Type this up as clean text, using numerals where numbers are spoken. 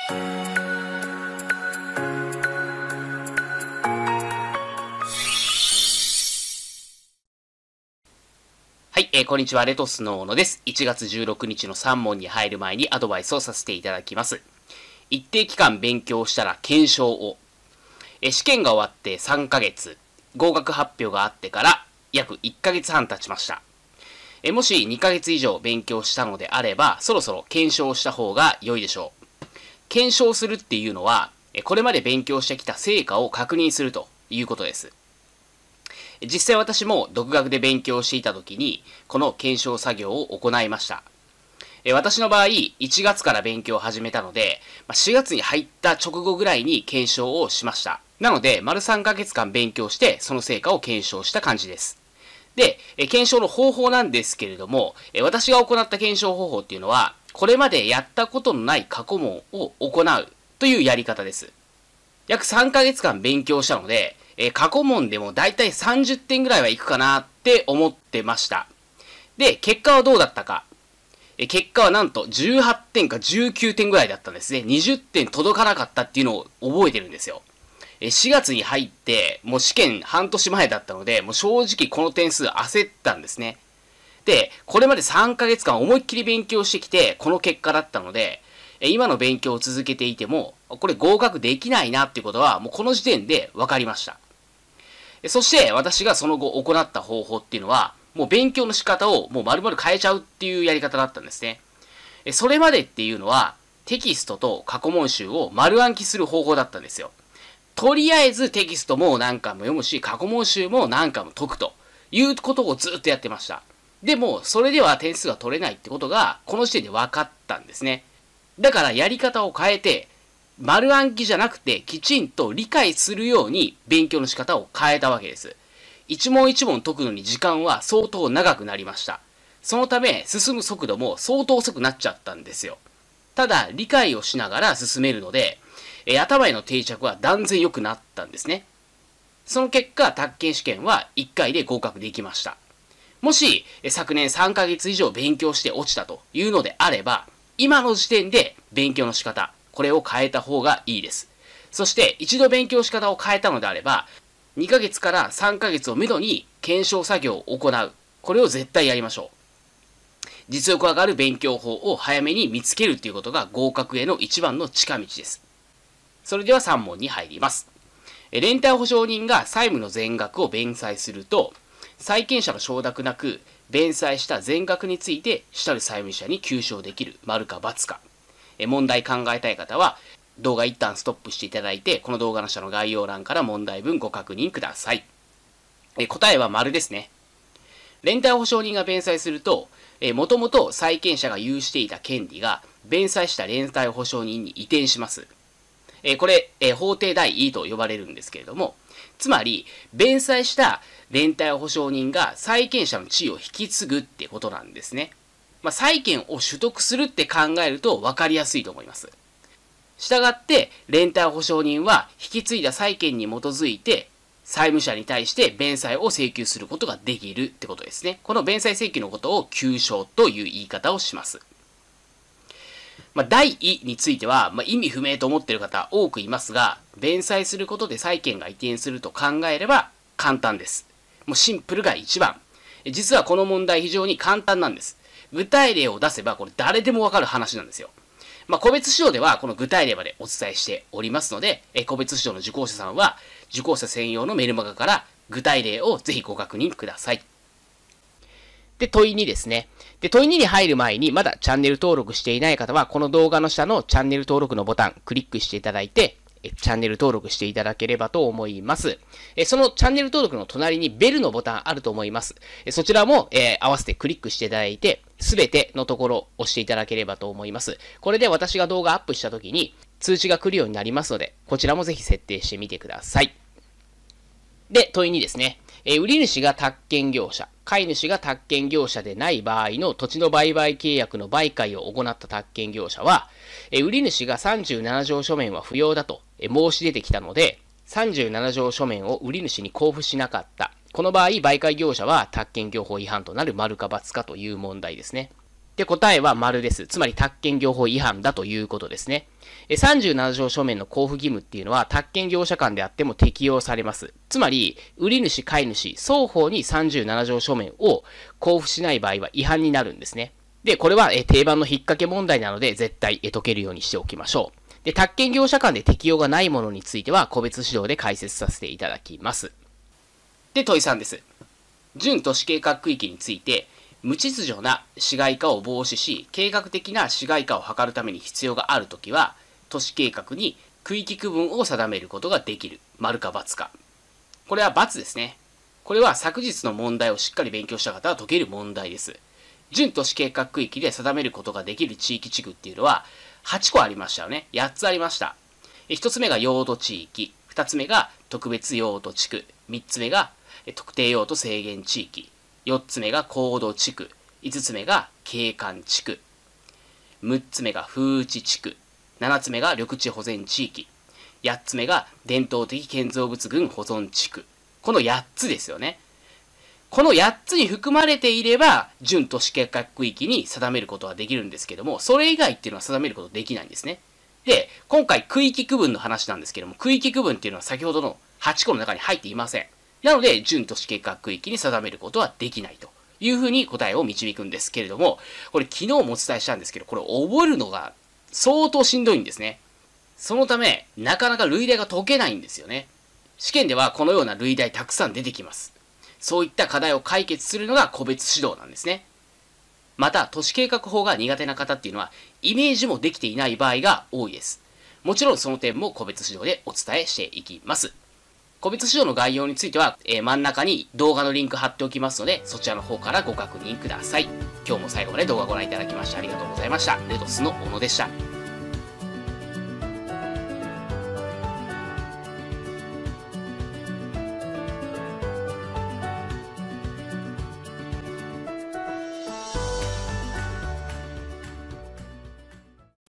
はい、こんにちは、レトスの小野です。1月16日の3問に入る前にアドバイスをさせていただきます。一定期間勉強したら検証を。試験が終わって3ヶ月、合格発表があってから約1ヶ月半経ちました。もし2ヶ月以上勉強したのであれば、そろそろ検証した方が良いでしょう。検証するっていうのは、これまで勉強してきた成果を確認するということです。実際私も独学で勉強していた時に、この検証作業を行いました。私の場合、1月から勉強を始めたので、4月に入った直後ぐらいに検証をしました。なので、丸3ヶ月間勉強して、その成果を検証した感じです。で、検証の方法なんですけれども、私が行った検証方法っていうのは、これまでやったことのない過去問を行うというやり方です。約3ヶ月間勉強したので、過去問でもだいたい30点ぐらいはいくかなって思ってました。で、結果はどうだったか。結果はなんと18点か19点ぐらいだったんですね。20点届かなかったっていうのを覚えてるんですよ。4月に入って、もう試験半年前だったので、もう正直この点数焦ったんですね。で、これまで3ヶ月間思いっきり勉強してきて、この結果だったので、今の勉強を続けていても、これ合格できないなっていうことは、もうこの時点で分かりました。そして私がその後行った方法っていうのは、もう勉強の仕方をもう丸々変えちゃうっていうやり方だったんですね。それまでっていうのは、テキストと過去問集を丸暗記する方法だったんですよ。とりあえずテキストも何回も読むし、過去問集も何回も解くということをずっとやってました。でも、それでは点数が取れないってことが、この時点で分かったんですね。だからやり方を変えて、丸暗記じゃなくてきちんと理解するように勉強の仕方を変えたわけです。一問一問解くのに時間は相当長くなりました。そのため進む速度も相当遅くなっちゃったんですよ。ただ理解をしながら進めるので、頭への定着は断然良くなったんですね。その結果、宅建試験は1回で合格できました。もし昨年3ヶ月以上勉強して落ちたというのであれば、今の時点で勉強の仕方、これを変えた方がいいです。そして一度勉強仕方を変えたのであれば、2ヶ月から3ヶ月をめどに検証作業を行う。これを絶対やりましょう。実力上がる勉強法を早めに見つけるということが合格への一番の近道です。それでは3問に入ります。連帯保証人が債務の全額を弁済すると、債権者の承諾なく弁済した全額について主たる債務者に求償できる丸か×か。問題考えたい方は動画一旦ストップしていただいて、この動画の下の概要欄から問題文ご確認ください。答えは丸ですね。連帯保証人が弁済すると、もともと債権者が有していた権利が弁済した連帯保証人に移転します。これ、法定代位と呼ばれるんですけれども、つまり弁済した連帯保証人が債権者の地位を引き継ぐってことなんですね。債権を取得するって考えると分かりやすいと思います。したがって、連帯保証人は引き継いだ債権に基づいて、債務者に対して弁済を請求することができるってことですね。この弁済請求のことを求償という言い方をします。代位については、意味不明と思っている方多くいますが、弁済することで債権が移転すると考えれば簡単です。もうシンプルが一番。実はこの問題非常に簡単なんです。具体例を出せばこれ誰でもわかる話なんですよ。個別指導ではこの具体例までお伝えしておりますので、個別指導の受講者さんは受講者専用のメルマガから具体例をぜひご確認ください。で、問い2ですね。で、問い2に入る前にまだチャンネル登録していない方はこの動画の下のチャンネル登録のボタンクリックしていただいて、チャンネル登録していただければと思います。そのチャンネル登録の隣にベルのボタンあると思います。そちらも合わせてクリックしていただいて、すべてのところを押していただければと思います。これで私が動画アップした時に通知が来るようになりますので、こちらもぜひ設定してみてください。で、問い2ですね。売り主が宅建業者、買い主が宅建業者でない場合の土地の売買契約の売買を行った宅建業者は、売り主が37条書面は不要だと申し出てきたので、37条書面を売り主に交付しなかった。この場合、売買業者は宅建業法違反となる丸か×かという問題ですね。 で、答えは丸です。つまり、宅建業法違反だということですね。37条書面の交付義務っていうのは、宅建業者間であっても適用されます。つまり、売り主、買い主、双方に37条書面を交付しない場合は違反になるんですね。で、これは定番の引っ掛け問題なので、絶対解けるようにしておきましょう。で、宅建業者間で適用がないものについては、個別指導で解説させていただきます。で、問い3です。準都市計画区域について、無秩序な市街化を防止し、計画的な市街化を図るために必要があるときは、都市計画に区域区分を定めることができる。丸か×か。これは×ですね。これは昨日の問題をしっかり勉強した方は解ける問題です。準都市計画区域で定めることができる地域地区っていうのは、8個ありましたよね。8つありました。1つ目が用途地域、2つ目が特別用途地区、3つ目が特定用途制限地域、4つ目が高度地区、5つ目が景観地区、6つ目が風致地区、7つ目が緑地保全地域、8つ目が伝統的建造物群保存地区。この8つですよね。この8つに含まれていれば、準都市計画区域に定めることはできるんですけども、それ以外っていうのは定めることできないんですね。で、今回区域区分の話なんですけども、区域区分っていうのは先ほどの8個の中に入っていません。なので、準都市計画区域に定めることはできないというふうに答えを導くんですけれども、これ昨日もお伝えしたんですけど、これ覚えるのが相当しんどいんですね。そのため、なかなか類題が解けないんですよね。試験ではこのような類題たくさん出てきます。そういった課題を解決するのが個別指導なんですね。また、都市計画法が苦手な方っていうのは、イメージもできていない場合が多いです。もちろんその点も個別指導でお伝えしていきます。個別指導の概要については、真ん中に動画のリンク貼っておきますので、そちらの方からご確認ください。今日も最後まで動画をご覧いただきましてありがとうございました。レトスの小野でした。